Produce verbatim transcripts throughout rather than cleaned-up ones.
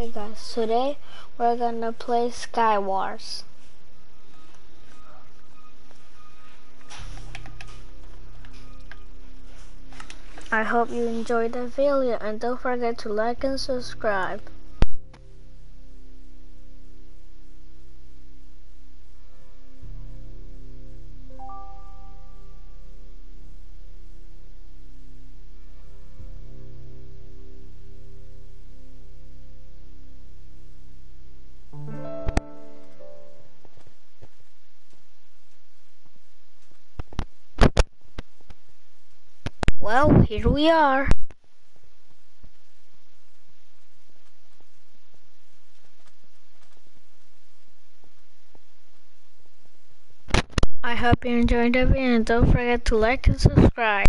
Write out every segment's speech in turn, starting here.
Hey guys, today we're gonna play Skywars. I hope you enjoyed the video and don't forget to like and subscribe. Well, here we are. I hope you enjoyed the video and don't forget to like and subscribe.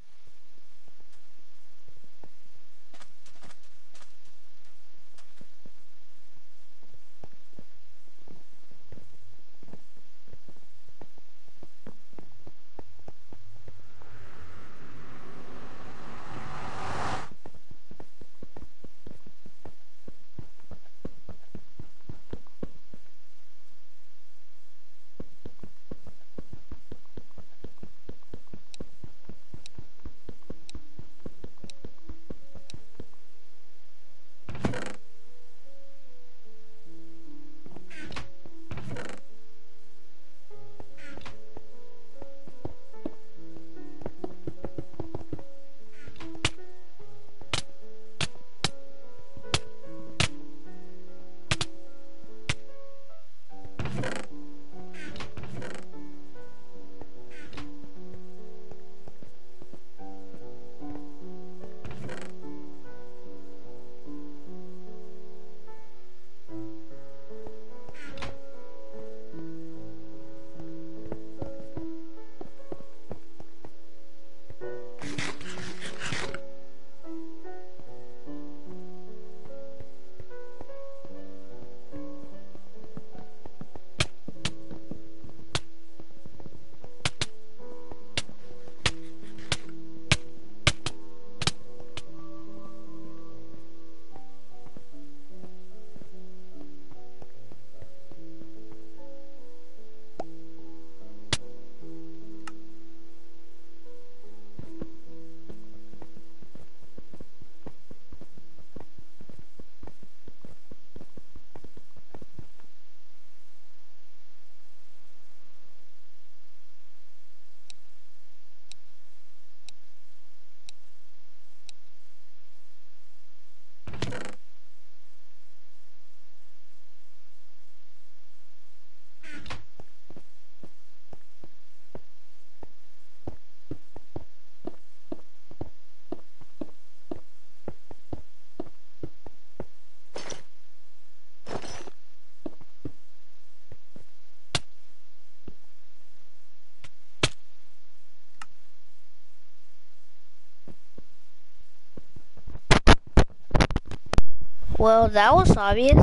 Well, that was obvious.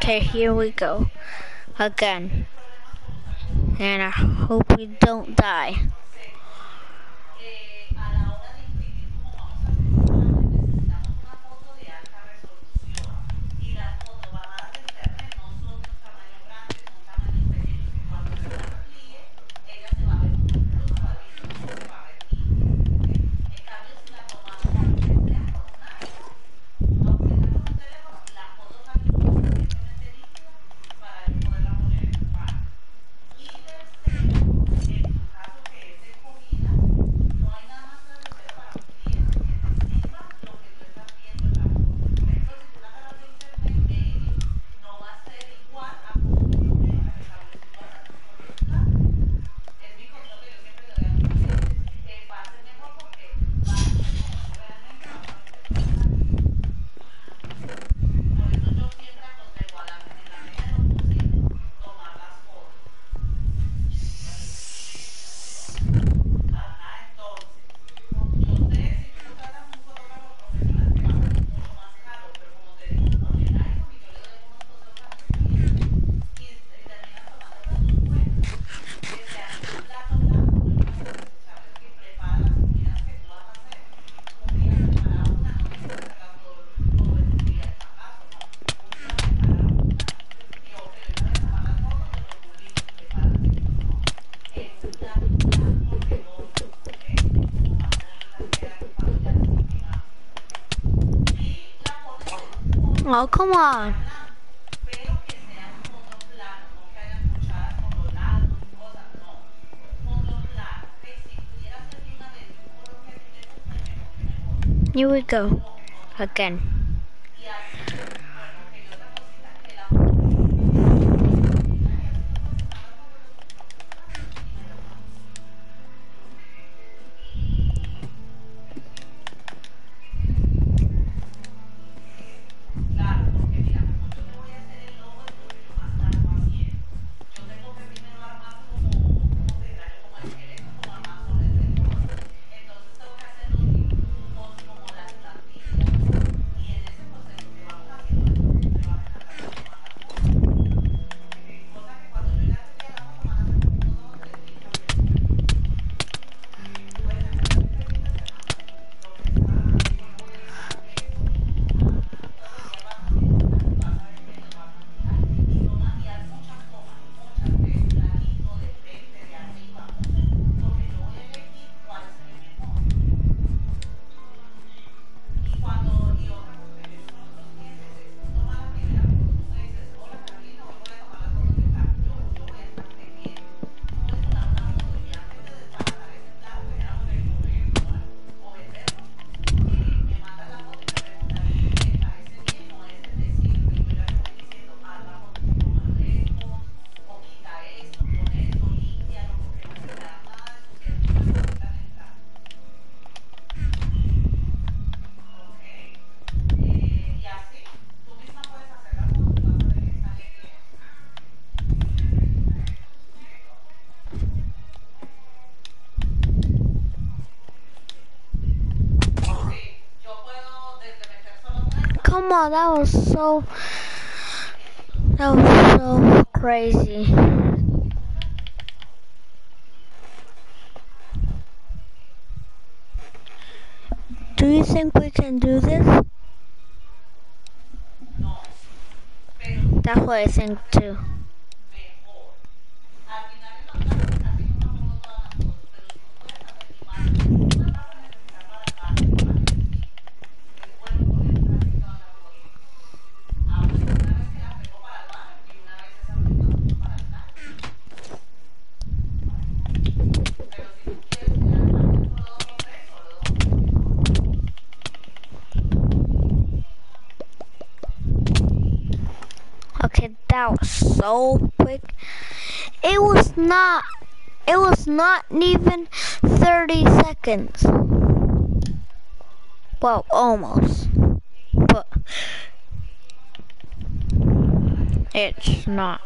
Okay, here we go again. And I hope we don't die. Oh, come on. Here we go again. Come on, that was so, that was so crazy. Do you think we can do this? That's what I think too. Okay, that was so quick. It was not, it was not even thirty seconds. Well, almost. But it's not.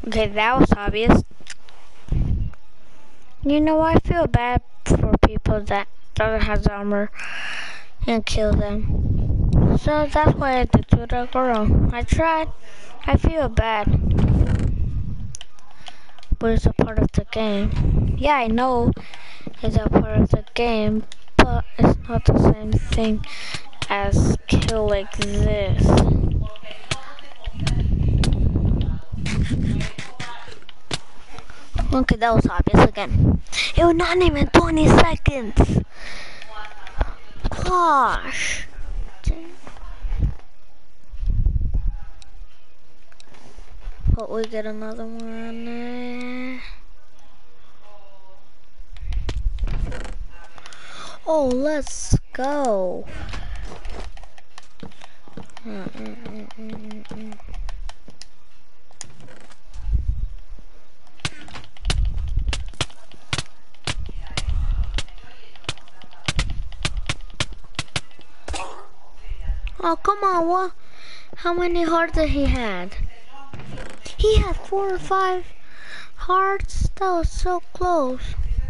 Okay, that was obvious. You know, I feel bad for people that doesn't have armor and kill them. So that's why I did to the girl. I tried. I feel bad. But it's a part of the game. Yeah, I know it's a part of the game, but it's not the same thing as kill like this. Okay, that was obvious again. It was not even twenty seconds. Gosh. But we get another one. Oh, let's go. Mm, mm, mm, mm, mm. Oh, come on, what? How many hearts did he had? He had four or five hearts. That was so close.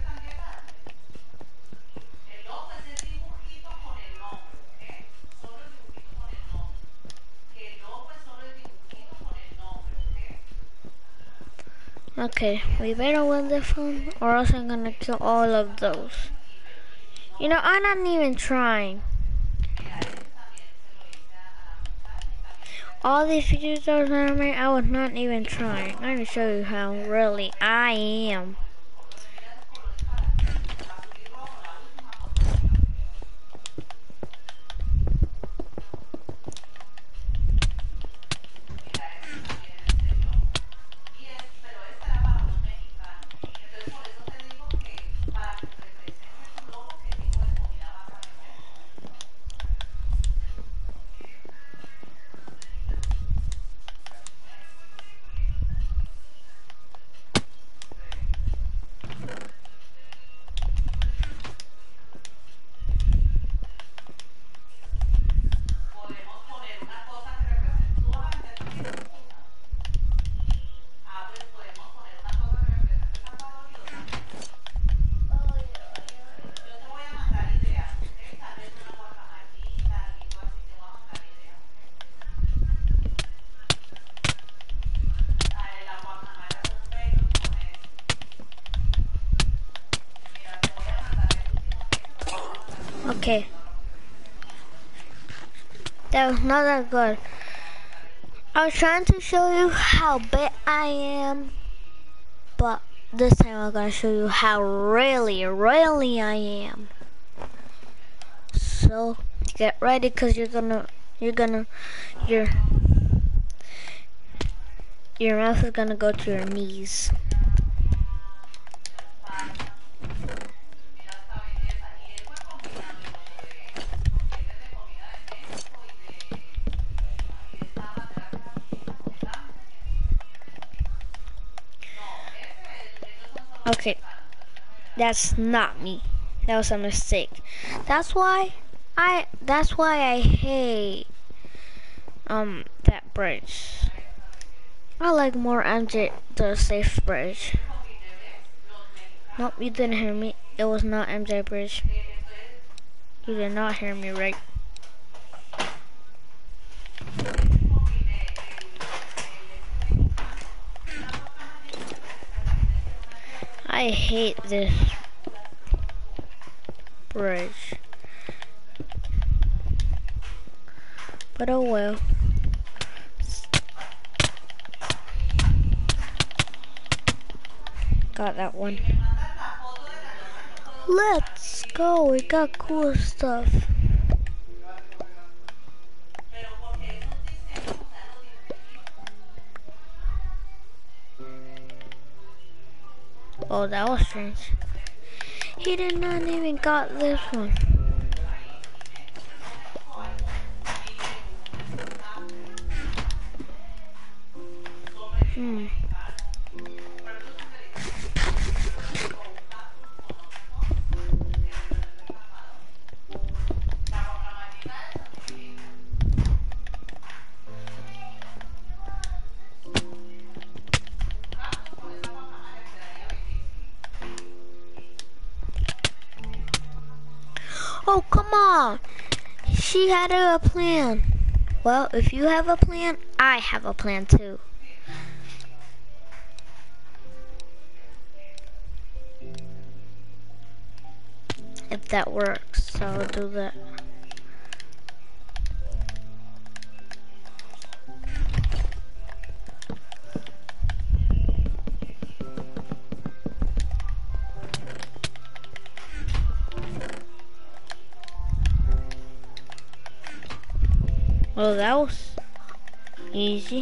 Okay, we better win this one, or else I'm gonna kill all of those. You know, I'm not even trying. All these videos I was animating, I was not even trying. I'm gonna show you how really I am. Okay. That was not that good. I was trying to show you how big I am, but this time I'm gonna show you how really, really I am. So get ready, cause you're gonna, you're gonna, your, your mouth is gonna go to your knees. Okay, that's not me. That was a mistake. That's why I. That's why I hate um that bridge. I like more M J the safe bridge. Nope, you didn't hear me. It was not M J bridge. You did not hear me right. I hate this bridge. But oh well. Got that one. Let's go. We got cool stuff. Oh, that was strange. He did not even got this one. Hmm. come on. She had a plan. Well, if you have a plan, I have a plan too. If that works, so I'll do that. Well, that was easy.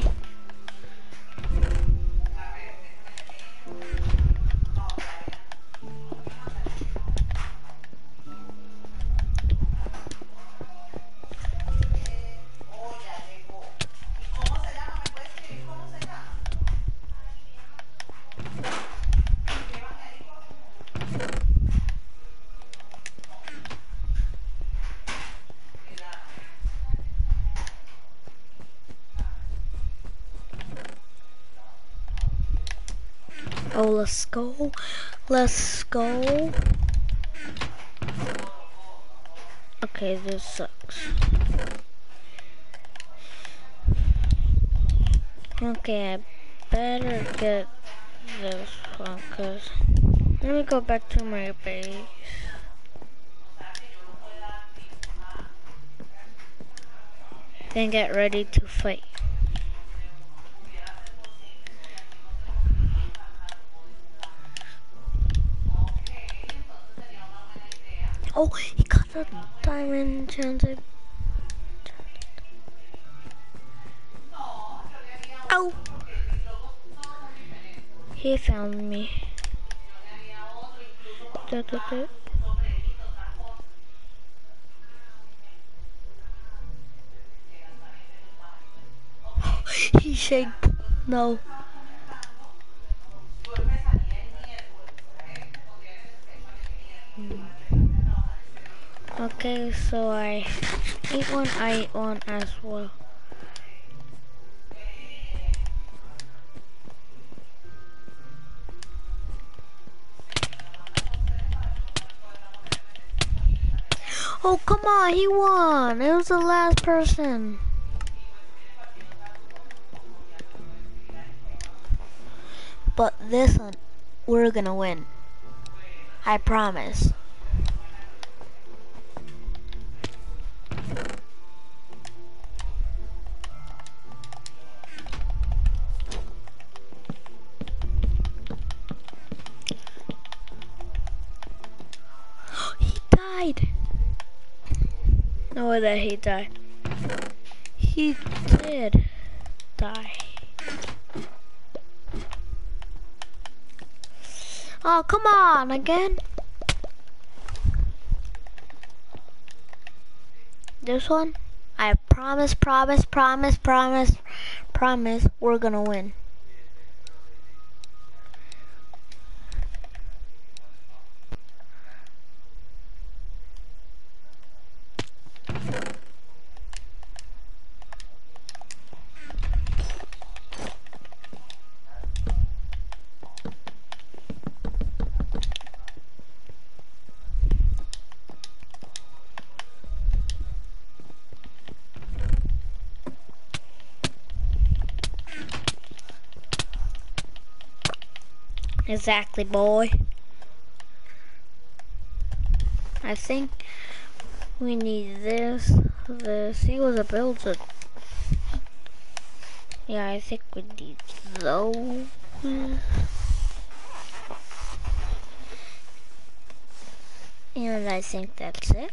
Oh, let's go. Let's go. Okay, this sucks. Okay, I better get this one, cause let me go back to my base. Then get ready to fight. Oh, he got the diamond enchanted. Oh! He found me. Da, da, da. He shake. No. Okay, so I ate one, I ate one as well. Oh, come on, he won. It was the last person. But this one, we're gonna win. I promise. He died. No way that he died. He did die. Oh, come on, again. This one, I promise, promise, promise, promise, promise, we're gonna win. Exactly, boy. I think we need this, this. He was a builder. Yeah, I think we need those. And I think that's it.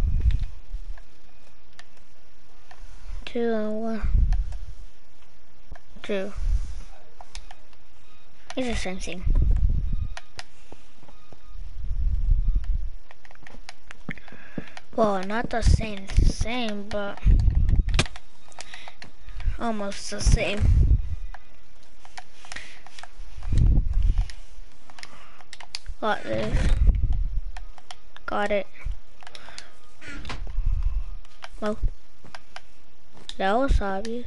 Two and one. Two. It's the same thing. Well, not the same same, but almost the same. Got this. Got it. Well, that was obvious.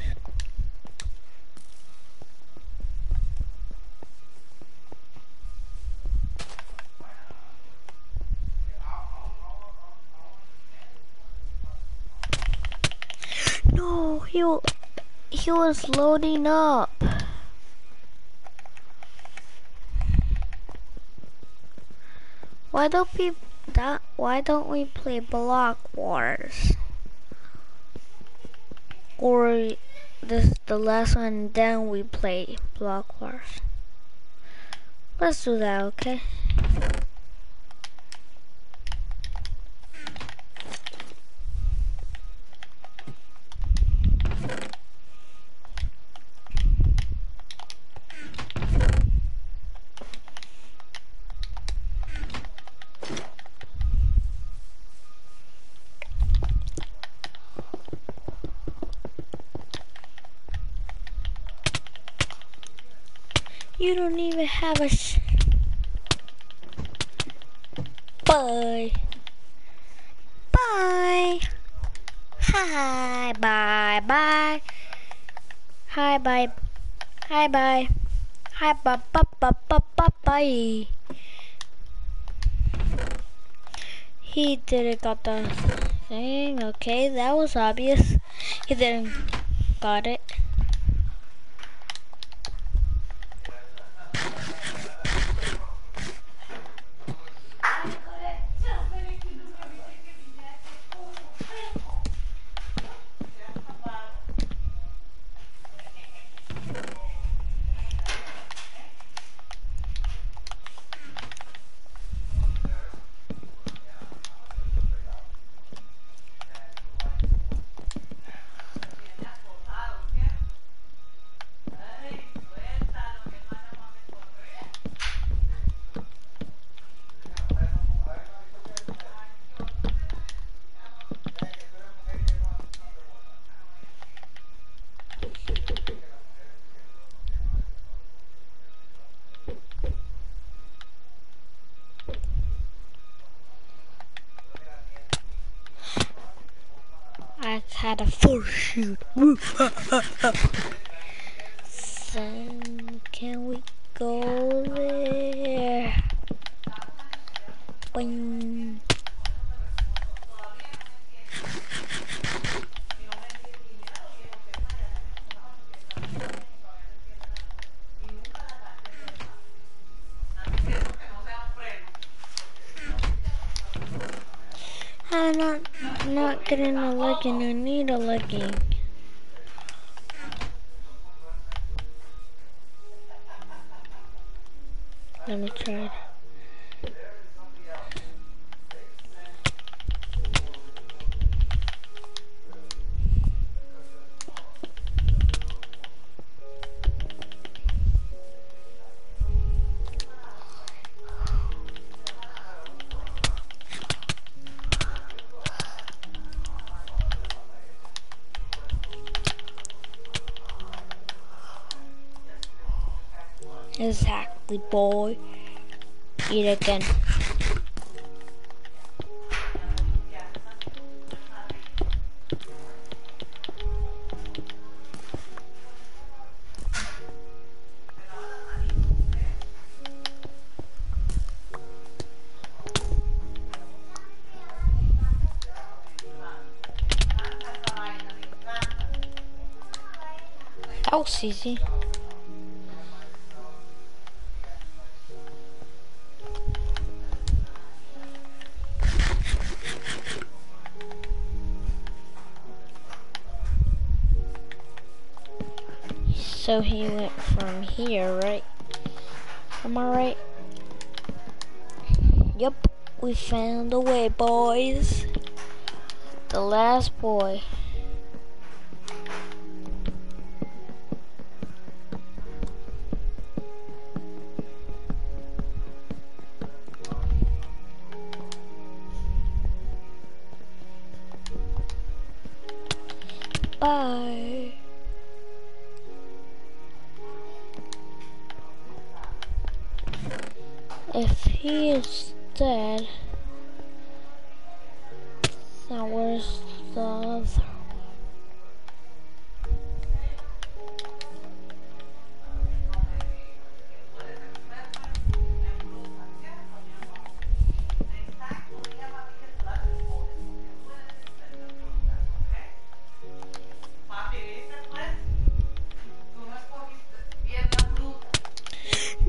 He, wa- he was loading up. Why don't we that? Why don't we play Block Wars? Or this the last one, then we play Block Wars. Let's do that, okay? You don't even have a sh Bye. Bye. Hi, bye, bye. Hi, bye. Hi, bye. Hi, bye, bye, bye, bye, bye, bye. He didn't got the thing. Okay, that was obvious. He didn't got it. I had a force shoot. Son, can we go there? Boing. I'm not not getting a legging. I need a legging. Let me try it. Exactly, boy. Eat again. That was easy. So he went from here, right? Am I right? Yep, we found a way, boys. The last boy. Bye. If he is dead, then where's the other?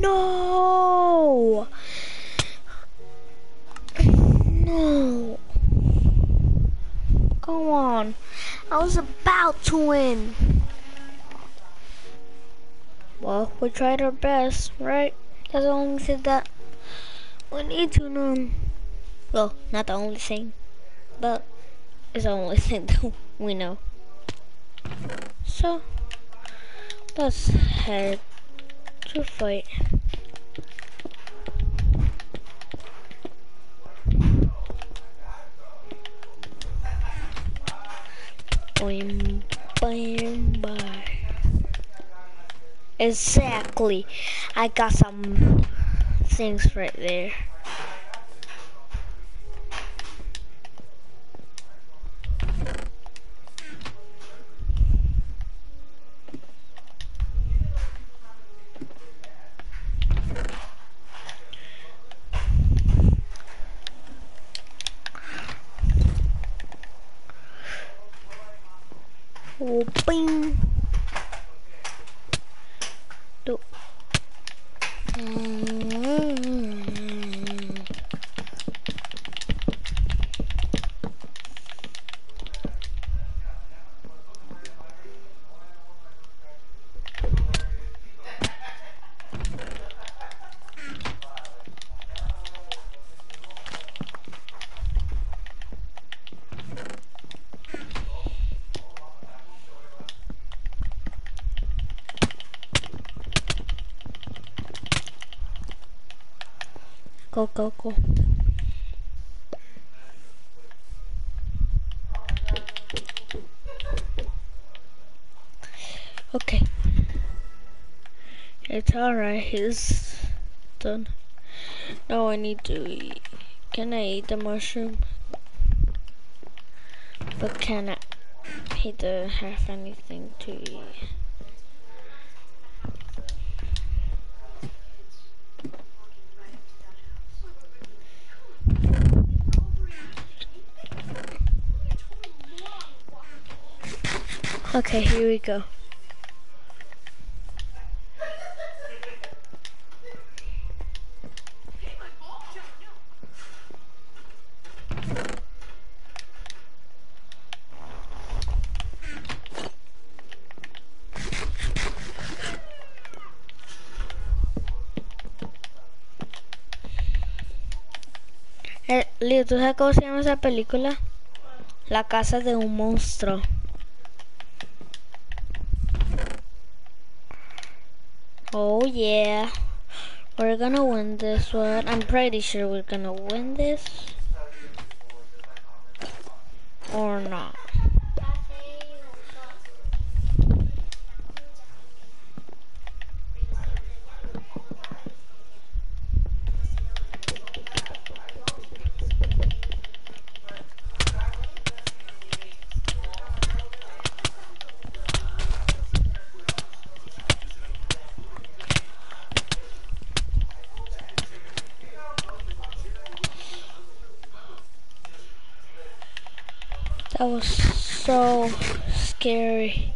No! No! Come on. I was about to win. Well, we tried our best, right? That's the only thing that we need to know. Well, not the only thing, but it's the only thing that we know. So, let's head to fight. Boing, boing, boing. Exactly. I got some things right there. Oh, bing. Do. Mm-hmm. Go, go, go. Okay. It's alright, he's done. Now I need to eat. Can I eat the mushroom? But can I? He doesn't have anything to eat. Okay, here we go. Eh, Leo, ¿tú sabes cómo se llama esa película? La casa de un monstruo. Oh yeah. We're gonna win this one. I'm pretty sure we're gonna win this. Or not. That was so scary.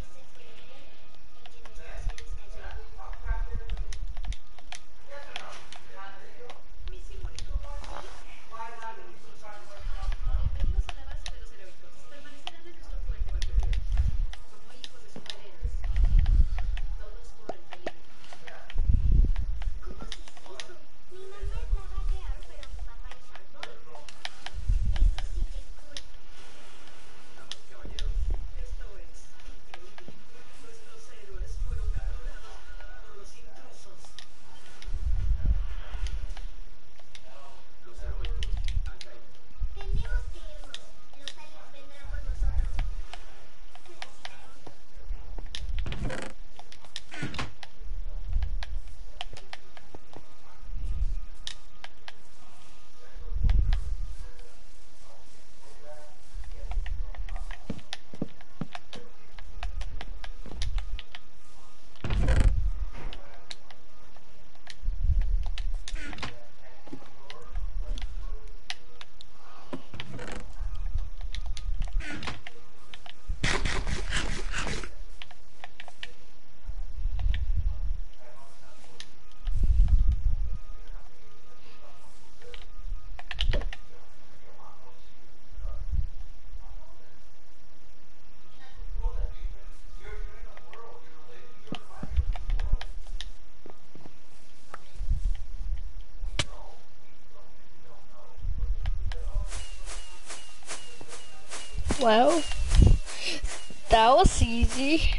Well, that was easy.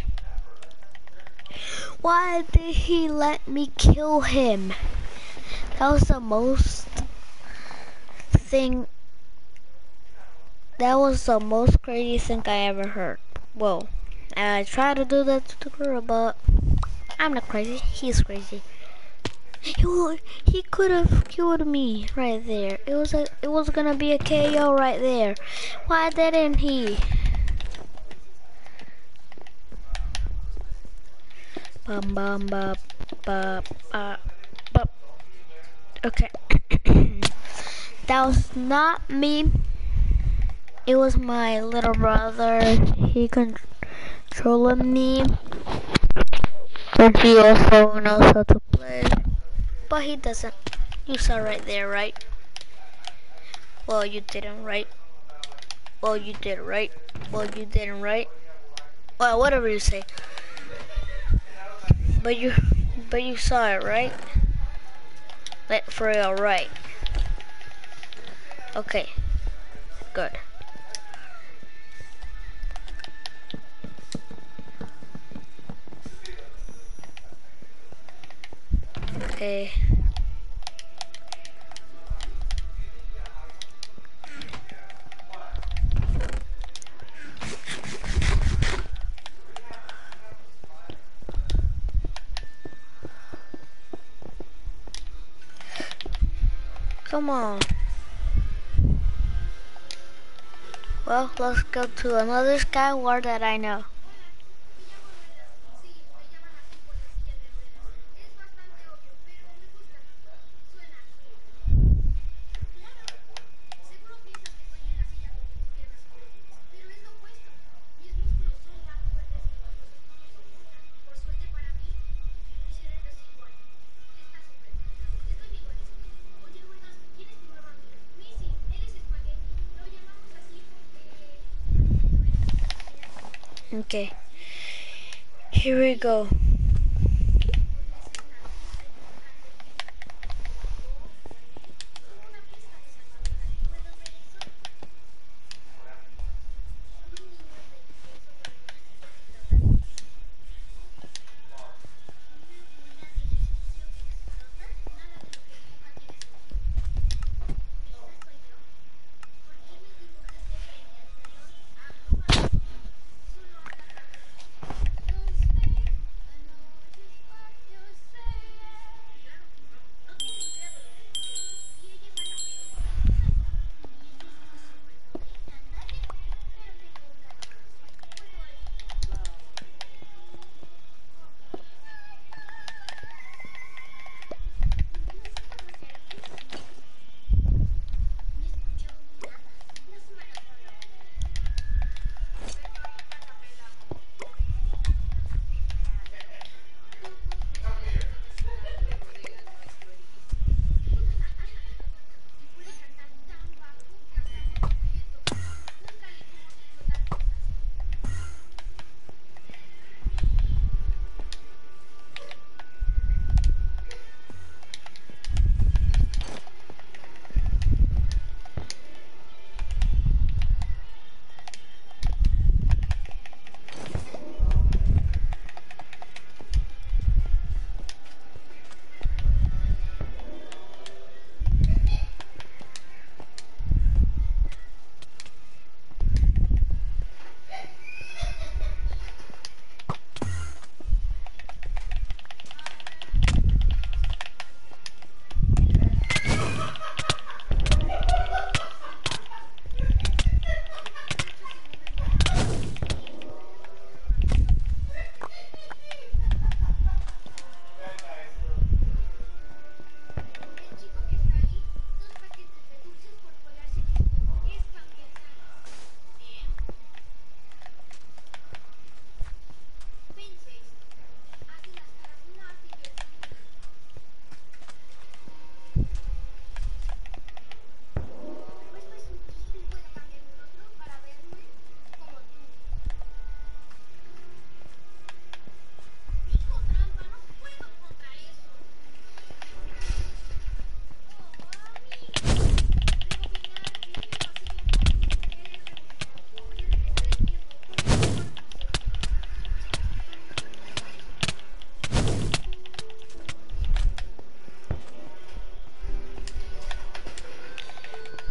Why did he let me kill him? That was the most thing. That was the most crazy thing I ever heard. Whoa. And I tried to do that to the girl, but I'm not crazy. He's crazy. He would, he could have killed me right there. It was a, it was gonna be a K O right there. Why didn't he? Bum bum bum bum bum. bum. Okay. That was not me. It was my little brother. He controlled me. But he also knows how to play. But he doesn't. You saw right there, right? Well, you didn't, right? Well, you did, right? Well, you didn't, right? Well, whatever you say. But you, but you saw it, right? Like, for real, right? Okay. Good. Okay. Come on. Well, let's go to another Sky War that I know. Okay. Here we go.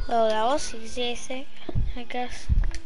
Well, that was easy, I think, I guess.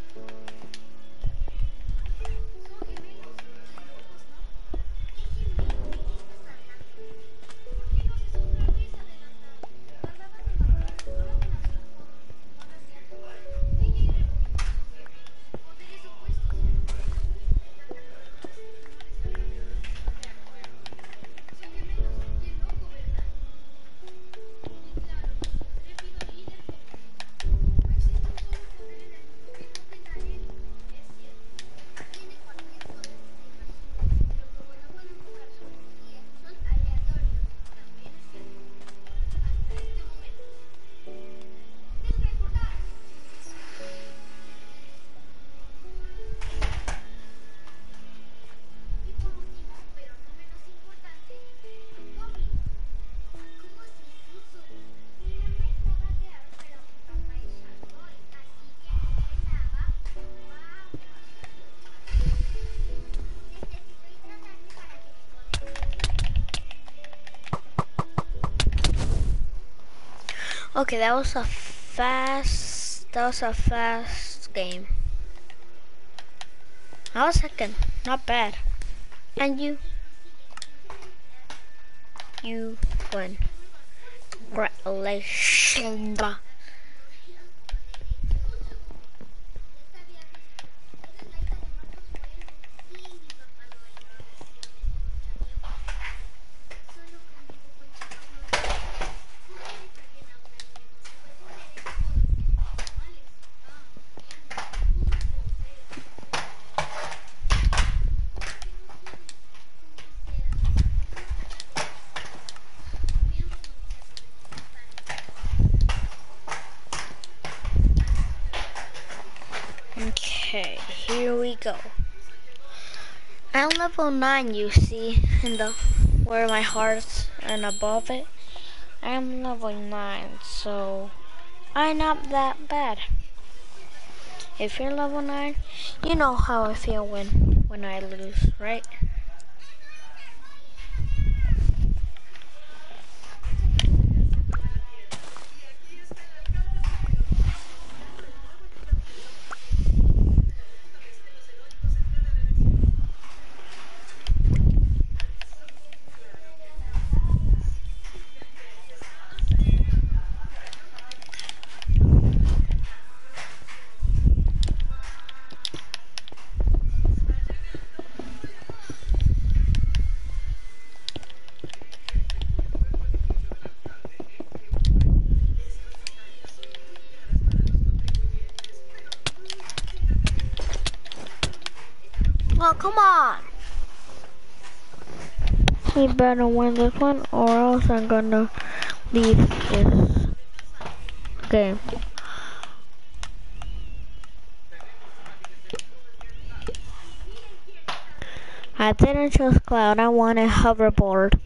Okay, that was a fast, that was a fast game. I was second, not bad. And you, you win. Congratulations. Okay, here we go. I'm level nine, you see, in the where my heart's and above it. I'm level nine, so I'm not that bad. If you're level nine, you know how I feel when when I lose, right? Oh, come on! We better win this one or else I'm gonna leave this game. I didn't choose cloud, I wanted hoverboard.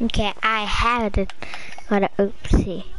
Okay, I had it. Got an oopsie.